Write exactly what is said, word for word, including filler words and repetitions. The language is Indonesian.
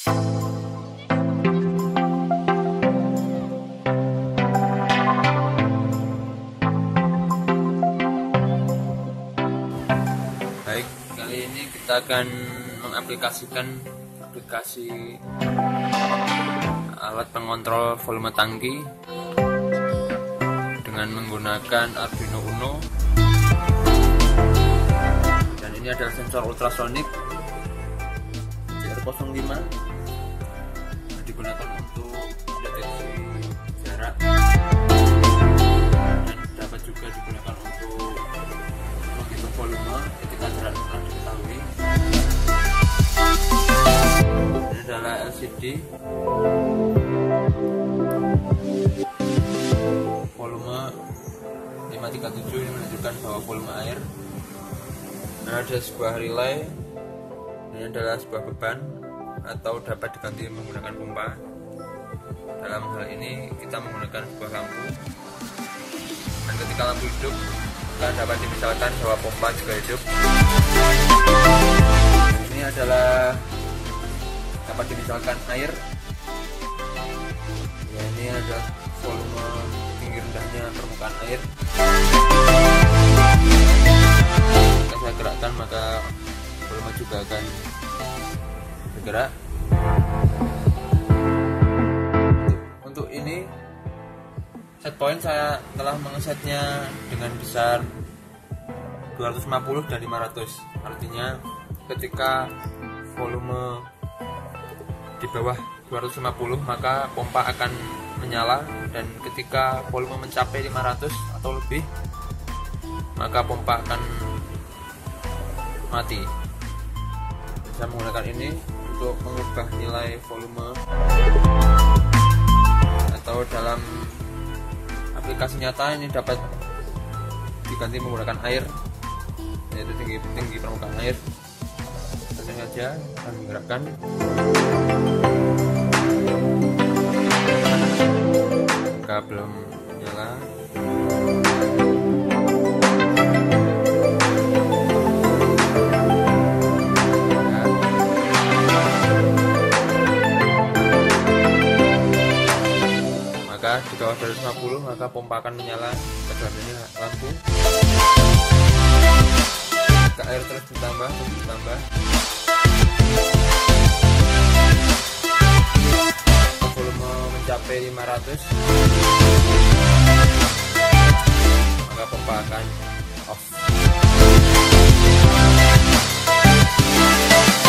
Baik, kali ini kita akan mengaplikasikan aplikasi alat pengontrol volume tangki dengan menggunakan Arduino Uno. Dan ini adalah sensor ultrasonik C R nol lima yang digunakan untuk deteksi jarak dan dapat juga digunakan untuk menghitung volume ketika jarak telah diketahui. Ini adalah L C D volume lima tiga tujuh, ini menunjukkan bahwa volume air. Nah, ada sebuah relay, ini adalah sebuah beban atau dapat diganti menggunakan pompa. Dalam hal ini kita menggunakan sebuah lampu, dan ketika lampu hidup maka dapat dimisalkan bahwa pompa juga hidup. Ini adalah dapat dimisalkan air. Ya, ini adalah volume tinggi rendahnya permukaan air. Jika saya gerakkan maka volume juga akan bergerak. Untuk ini set point saya telah mengesetnya dengan besar dua ratus lima puluh dan lima ratus. Artinya ketika volume di bawah dua ratus lima puluh maka pompa akan menyala, dan ketika volume mencapai lima ratus atau lebih maka pompa akan mati. Saya menggunakan ini untuk mengubah nilai volume, atau dalam aplikasi nyata ini dapat diganti menggunakan air, yaitu tinggi tinggi permukaan air. Langsung saja akan menggerakkan. Maka belum nyala. Maka di bawah dua ratus lima puluh maka pompa akan menyala. Kita dalam ini lampu. Jika air terus bertambah, terus bertambah, volume mencapai lima ratus maka pompa akan off.